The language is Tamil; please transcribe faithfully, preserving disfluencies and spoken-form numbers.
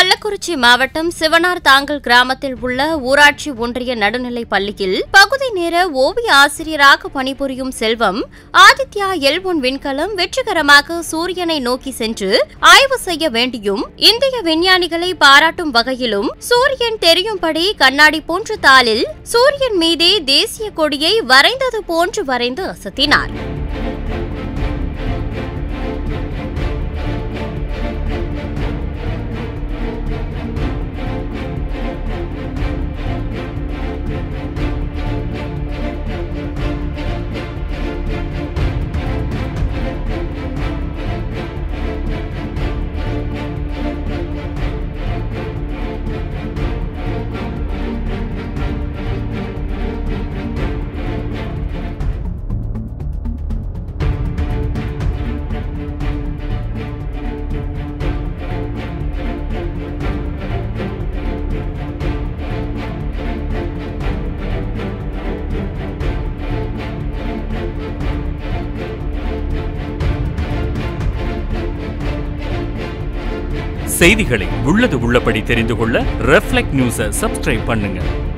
கள்ளக்குறிச்சி மாவட்டம் சிவனார் தாங்கல் கிராமத்தில் உள்ள ஊராட்சி ஒன்றிய நடுநிலைப் பள்ளியில் பகுதி நேர ஓவிய ஆசிரியராக பணிபுரியும் செல்வம் ஆதித்யா எல் ஒன் விண்கலம் வெற்றிகரமாக சூரியனை நோக்கி சென்று ஆய்வு செய்ய வேண்டியும் இந்திய விஞ்ஞானிகளை பாராட்டும் வகையிலும் சூரியன் தெரியும்படி கண்ணாடி போன்ற தாளில் சூரியன் மீதே தேசிய கொடியை வரைந்தது போன்று வரைந்து அசத்தினார். செய்திகளை உள்ளது உள்ளபடி தெரிந்து கொள்ள ரெஃப்ளெக்ட் நியூஸை சப்ஸ்கிரைப் பண்ணுங்க.